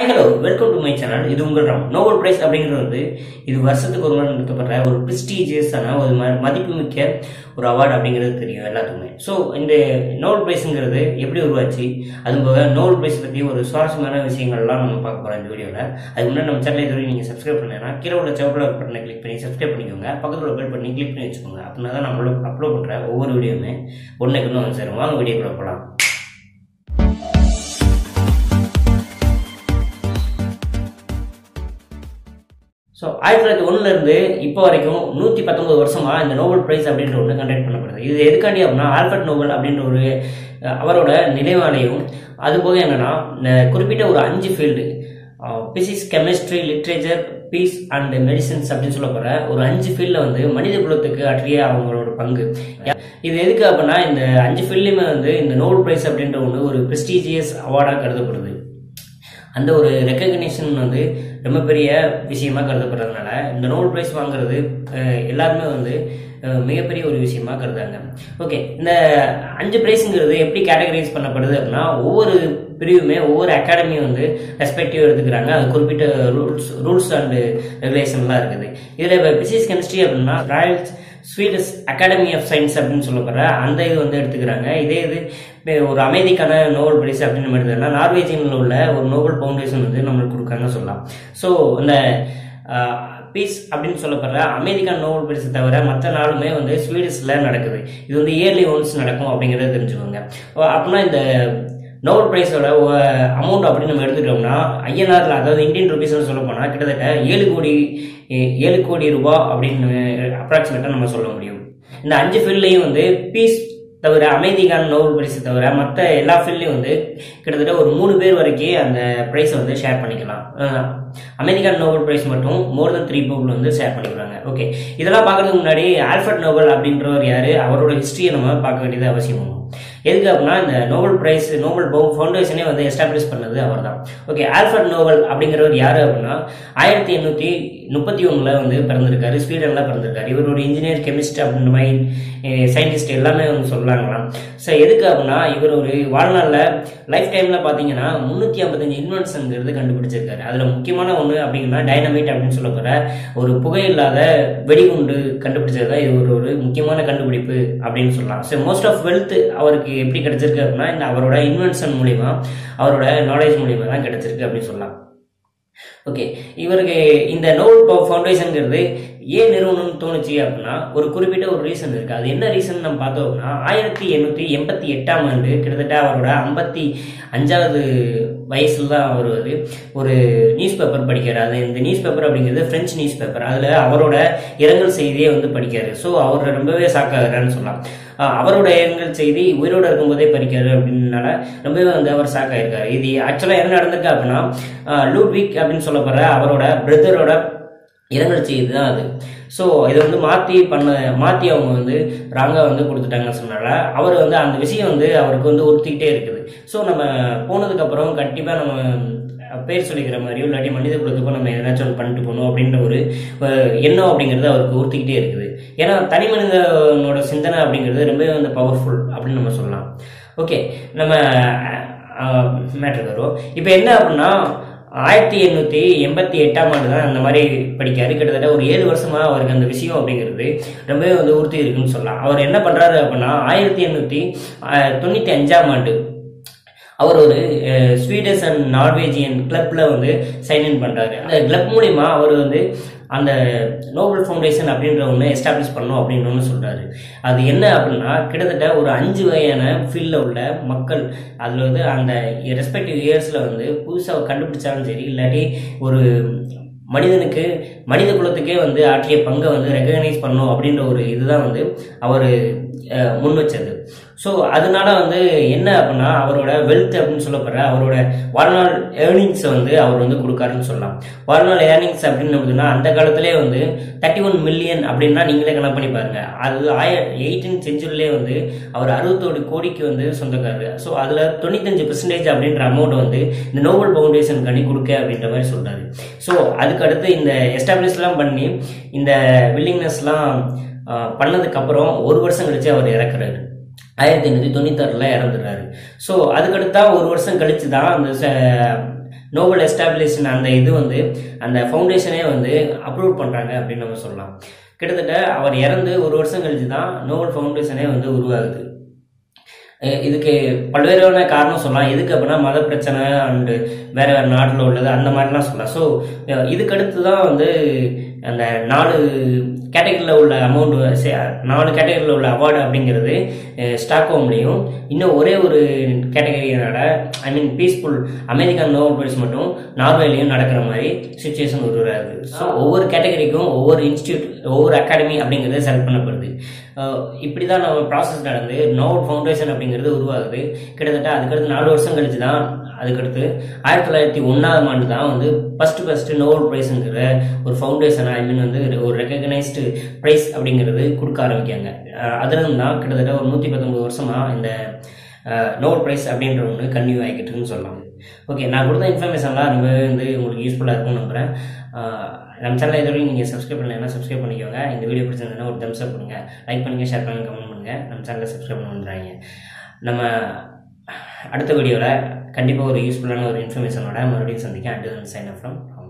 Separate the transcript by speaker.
Speaker 1: Hello, welcome to my channel. This is RAM. Nobel Prize அப்படிங்கிறது இது வருஷத்துக்கு ஒரு முறை நடத்தப்படுற ஒரு பிரஸ்டீஜியஸான ஒரு மதிப்புமிக்க ஒரு அவார்டு அப்படிங்கிறது தெரியும் எல்லாத்துக்குமே. ஸோ இந்த நோபல் பிரைஸ்ங்கிறது எப்படி உருவாச்சு, அது போக நோபல் பிரைஸ் பற்றி ஒரு சுவாரஸ்யமான விஷயங்கள்லாம் நம்ம பார்க்க போகிறோம் இந்த வீடியோவில். அதுக்கு முன்னாடி நம்ம சேனல் இதுவரை நீங்கள் சப்ஸ்கிரைப் பண்ணலைன்னா கீழே உள்ள செவப்பில் பட்டனை கிளிக் பண்ணி சப்ஸ்கிரைப் பண்ணிக்கோங்க. பக்கத்தில் உள்ள பெல் பண்ணி கிளிக் பண்ணி வச்சுக்கோங்க. அப்படின்னா தான் நம்ம அப்லோட் பண்ணுற ஒவ்வொரு வீடியோவுமே ஒன்றுக்கு வந்து சேரும். வாங்க வீடியோக்குள்ள போகலாம். ஸோ 1901 இருந்து இப்போ வரைக்கும் 119 வருஷமா இந்த நோபல் பிரைஸ் அப்படின்ற ஒன்று கண்டக்ட் பண்ணப்படுது. இது எதுக்காண்டி அப்படின்னா ஆல்ஃபிரட் நோபல் அப்படின்ற ஒரு அவரோட நினைவாலையும், அதுபோக என்னன்னா குறிப்பிட்ட ஒரு 5 field physics, chemistry, literature, peace and medicines அப்படின்னு சொல்ல போற ஒரு 5 ஃபீல்டில் வந்து மனித குலத்துக்கு ஆற்றிய அவங்களோட பங்கு. இது எதுக்கு அப்படின்னா இந்த 5 ஃபீல்ட்லையுமே வந்து இந்த நோபல் பிரைஸ் அப்படின்ற ஒன்று ஒரு பிரஸ்டீஜியஸ் அவார்டாக கருதப்படுது. அந்த ஒரு ரெக்கக்னிஷன் வந்து ரொம்ப பெரிய விஷயமா கருதப்படுறதுனால இந்த நோபல் பிரைஸ் வாங்குறது எல்லாருமே வந்து மிகப்பெரிய ஒரு விஷயமா கருதாங்க. ஓகே, இந்த 5 பிரைஸுங்கிறது எப்படி கேட்டகரைஸ் பண்ணப்படுது அப்படின்னா ஒவ்வொரு பிரிவுமே ஒவ்வொரு அகாடமியும் வந்து ரெஸ்பெக்டிவ் எடுத்துக்கிறாங்க. அது குறிப்பிட்ட ரூல்ஸ் அண்ட் ரெகுலேஷன்லாம் இருக்குது. இதில் இப்போ பிசிக்ஸ், கெமிஸ்ட்ரி அப்படின்னா Royal Swedish Academy of Science அப்படின்னு சொல்லப்படுற அந்த இது வந்து எடுத்துக்கிறாங்க. இதே இது ஒரு அமைதிக்கான நோபல் பிரைஸ் அப்படின்னு நம்ம எடுத்துக்கோன்னா நார்வேஜியனில் உள்ள ஒரு நோபல் ஃபவுண்டேஷன் வந்து நம்மளுக்கு கொடுக்காங்கன்னு சொல்லலாம். ஸோ இந்த பீஸ் அப்படின்னு சொல்லப்படுற அமெரிக்கன் நோபல் பிரைஸ் தவிர மற்ற நாளுமே வந்து ஸ்வீடிஷில் நடக்குது. இது வந்து இயர்லி ஒன்ஸ் நடக்கும் அப்படிங்கிறத தெரிஞ்சுக்கோங்க. அப்படின்னா இந்த நோபல் பிரைஸோட அமௌண்ட் அப்படின்னு நம்ம எடுத்துக்கிட்டோம்னா ஐஎன்ஆர்ல, அதாவது இந்தியன் ருபீஸ்னு சொல்ல போனால் கிட்டத்தட்ட 7 கோடி ரூபாய் அப்படின்னு அப்ராக்சிமேட்டாக நம்ம சொல்ல முடியும். இந்த 5 ஃபீல்ட்லையும் வந்து பீஸ் தவிர அமைதிக்கான நோபல் பிரைஸ் தவிர மற்ற எல்லா ஃபீல்ட்லையும் வந்து கிட்டத்தட்ட ஒரு 3 பேர் வரைக்கும் அந்த ப்ரைஸை வந்து ஷேர் பண்ணிக்கலாம். அமெரிக்கன் நோபல் பிரைஸ் மட்டும் மோர் தென் 3 பீப்புள் வந்து ஷேர் பண்ணிக்கிறாங்க. ஓகே, இதெல்லாம் பார்க்கறதுக்கு முன்னாடி ஆல்ஃபிரட் நோபல் அப்படின்றவர் யாரு, அவரோட ஹிஸ்டரியை நம்ம பார்க்க வேண்டியது அவசியம். எதுக்கு அப்படின்னா இந்த நோபல் பிரைஸ் நோபல் ஃபவுண்டேஷனே வந்து எஸ்டாப்ளிஷ் பண்ணது அவர் தான். ஓகே, ஆல்ஃபிரட் நோபல் அப்படிங்கிறவர் யாரு அப்படின்னா 1831 வந்து பிறந்திருக்காரு. ஸ்வீடன்ல பிறந்திருக்காரு. இவர் ஒரு இன்ஜினியர், கெமிஸ்ட் அப்படின்ற மாதிரி சயின்டிஸ்ட் எல்லாமே அவங்க சொல்லலாங்களாம். ஸோ எதுக்கு அப்படின்னா இவர் ஒரு வாழ்நாளில் லைஃப் டைம்ல பார்த்தீங்கன்னா 355 இன்வென்ஷன்ங்கிறது கண்டுபிடிச்சிருக்காரு. அதில் முக்கியமான ஒன்று அப்படின்னா டைனமைட் அப்படின்னு சொல்லப்படுற ஒரு புகையில்லாத வெடிகுண்டு கண்டுபிடிச்சது தான் இது ஒரு முக்கியமான கண்டுபிடிப்பு அப்படின்னு சொல்லலாம். ஸோ மோஸ்ட் ஆஃப் வெல்த் அவருக்கு எப்படி கிடைச்சிருக்கு அப்படின்னா இந்த அவரோட இன்வென்ஷன் மூலியமா, அவரோட நாலேஜ் மூலியமா தான் கிடைச்சிருக்கு அப்படின்னு சொல்லலாம். ஓகே, இவருக்கு இந்த நோபல் ஃபவுண்டேஷன்ங்கிறது ஏன் நிறுவனம்னு தோணுச்சு அப்படின்னா ஒரு குறிப்பிட்ட ஒரு ரீசன் இருக்கு. அது என்ன ரீசன் நம்ம பார்த்தோம் அப்படின்னா 1888ஆம் ஆண்டு கிட்டத்தட்ட அவரோட 55வது வயசுல தான் அவர் வந்து ஒரு நியூஸ் பேப்பர் படிக்கிறாரு. இந்த நியூஸ் பேப்பர் அப்படிங்கிறது பிரெஞ்சு நியூஸ் பேப்பர். அதுல அவரோட இரங்கல் செய்தியை வந்து படிக்காரு. ஸோ அவர் ரொம்பவே ஷாக்காகிறான்னு சொல்லலாம். அவரோட இரங்கல் செய்தி உயிரோடு இருக்கும்போதே படிக்காரு அப்படின்னால ரொம்பவே வந்து அவர் ஷாக் ஆயிருக்காரு. இது ஆக்சுவலா என்ன நடந்திருக்கு அப்படின்னா லூட்விக் அப்படின்னு சொல்லப்படுற அவரோட பிரதரோட இரங்கல் செய்தி தான் அது. ஸோ இதை வந்து மாற்றி அவங்க வந்து ராங்காக வந்து கொடுத்துட்டாங்கன்னு சொன்னால அவர் வந்து அந்த விஷயம் வந்து அவருக்கு வந்து உறுத்திக்கிட்டே இருக்குது. ஸோ நம்ம போனதுக்கப்புறம் கண்டிப்பாக நம்ம பேர் சொல்லிக்கிற மாதிரியோ இல்லாட்டி மனித குலத்துக்கும் நம்ம எதனாச்சும் ஒன்று பண்ணிட்டு போகணும் அப்படின்ற ஒரு எண்ணம் அப்படிங்கிறது அவருக்கு உறுத்திக்கிட்டே இருக்குது. ஏன்னா தனி மனிதனோட சிந்தனை அப்படிங்கிறது ரொம்பவே வந்து பவர்ஃபுல் அப்படின்னு நம்ம சொல்லலாம். ஓகே, நம்ம மேட்ருக்கு வரும். இப்போ என்ன அப்படின்னா 1888ஆம் ஆண்டு தான் அந்த மாதிரி படிக்காரு. கிட்டத்தட்ட ஒரு 7 வருஷமா அவருக்கு அந்த விஷயம் அப்படிங்கிறது ரொம்பவே வந்து உறுத்தி இருக்குன்னு சொல்லலாம். அவர் என்ன பண்றாரு அப்படின்னா 1895ஆம் ஆண்டு அவர் ஒரு ஸ்வீடிஷ் அண்ட் நார்வேஜியன் கிளப்ல வந்து சைன் இன் பண்றாரு. அந்த கிளப் மூலியமா அவர் வந்து அந்த நோபல் ஃபவுண்டேஷன் அப்படின்ற ஒன்று எஸ்டாப்ளிஷ் பண்ணணும் அப்படின்னு ஒன்று சொல்றாரு. அது என்ன அப்படின்னா கிட்டத்தட்ட ஒரு 5 வகையான ஃபீல்டில் உள்ள மக்கள் அதில் வந்து அந்த ரெஸ்பெக்டிவ் இயர்ஸில் வந்து புதுசாக கண்டுபிடிச்சாலும் சரி இல்லாட்டி ஒரு மனித குலத்துக்கே வந்து ஆற்றிய பங்கை வந்து ரெகக்னைஸ் பண்ணணும் அப்படின்ற ஒரு இதுதான் வந்து அவர் முன் வச்சது. ஸோ அதனால வந்து என்ன அப்படின்னா அவரோட வெல்த் அப்படின்னு சொல்லப்படுற அவரோட வாழ்நாள் ஏர்னிங்ஸை வந்து அவர் வந்து கொடுக்காருன்னு சொல்லலாம். வாழ்நாள் ஏர்னிங்ஸ் அப்படின்னு அந்த காலத்திலே வந்து 31 மில்லியன் அப்படின்னா நீங்களே கணக்கு பண்ணி பாருங்க. அது 18th செஞ்சுரிலே வந்து அவர் 61 கோடிக்கு வந்து சொந்தக்காரரு. ஸோ அதில் 95% அப்படின்ற அமௌண்ட் வந்து இந்த நோபல் ஃபவுண்டேஷன் கண்ணி கொடுக்க அப்படின்ற மாதிரி சொல்றாரு. ஸோ அதுக்கு அடுத்து இந்த எஸ்டாப்ளிஷ்லாம் பண்ணி இந்த வில்லிங்னஸ்லாம் பண்ணதுக்கு அப்புறம் 1 வருஷம் கழிச்சு அவர் இறக்குறாரு. 1896 இறந்துடுறாரு. ஸோ அதுக்கடுத்தா 1 வருஷம் கழிச்சு தான் அந்த நோபல் எஸ்டாப்ளிஷ் அந்த இது வந்து அந்த ஃபவுண்டேஷனே வந்து அப்ரூவ் பண்ணுறாங்க அப்படின்னு நம்ம சொல்லலாம். கிட்டத்தட்ட அவர் இறந்து ஒரு வருஷம் கழிச்சு தான் நோபல் ஃபவுண்டேஷனே வந்து உருவாகுது. இதுக்கு பல்வேறான காரணம் சொல்லலாம். எதுக்கு அப்படின்னா மத பிரச்சனை அண்டு வேற வேறு நாட்டில் உள்ளது அந்த மாதிரிலாம் சொல்லலாம். ஸோ இதுக்கடுத்து தான் வந்து அந்த 4 கேட்டகரியில் உள்ள அமௌண்ட் 4 கேட்டகரியில் உள்ள அவார்டு அப்படிங்கிறது ஸ்டாக்ஹோம்லேயும் இன்னும் ஒரே ஒரு கேட்டகரியோட பீஸ்ஃபுல் அமெரிக்கன் நோபல் பிரைஸ் மட்டும் நார்வேலையும் நடக்கிற மாதிரி சுச்சுவேஷன் உருவாகுது. ஸோ ஒவ்வொரு கேட்டகரிக்கும் ஒவ்வொரு இன்ஸ்டியூட் ஒவ்வொரு அகாடமி அப்படிங்கிறது செலக்ட் பண்ணப்படுது. இப்படி தான் நம்ம ப்ராசஸ் நடந்து நோபல் ஃபவுண்டேஷன் அப்படிங்கிறது உருவாகுது. கிட்டத்தட்ட அதுக்கடுத்து 4 வருஷம் கழிச்சு தான் அதுக்கடுத்து 1901 தான் வந்து ஃபர்ஸ்ட் நோபல் ப்ரைஸுங்கிற ஒரு ஃபவுண்டேஷன் வந்து ஒரு ரெகக்னைஸ்டு ப்ரைஸ் அப்படிங்கிறது கொடுக்க ஆரம்பிக்காங்க. அதுலேருந்து தான் கிட்டத்தட்ட ஒரு 119 வருஷமாக இந்த நோபல் ப்ரைஸ் அப்படின்ற ஒன்று கன்டினியூ ஆகிக்கிட்டுன்னு சொல்லலாம். ஓகே, நான் கொடுத்த இன்ஃபர்மேஷன்லாம் ரொம்பவே வந்து உங்களுக்கு யூஸ்ஃபுல்லாக இருக்கும்னு நம்புகிறேன். நம்ம சேனலை இது வரைக்கும் நீங்கள் சப்ஸ்கிரைப் பண்ணலைன்னா சப்ஸ்கிரைப் பண்ணிக்கோங்க. இந்த வீடியோ பிடிச்சிருந்ததுன்னா ஒரு தம்ஸ் அப் பண்ணுங்கள், லைக் பண்ணுங்கள், ஷேர் பண்ணுங்கள், கமெண்ட் பண்ணுங்கள். நம்ம சேனலை சப்ஸ்கிரைப் பண்ண வந்துடுறாங்க. நம்ம அடுத்த வீடியோவில் கண்டிப்பாக ஒரு யூஸ்ஃபுல்லான ஒரு இன்ஃபர்மேஷனோட மறுபடியும் சந்திக்க. And sign off from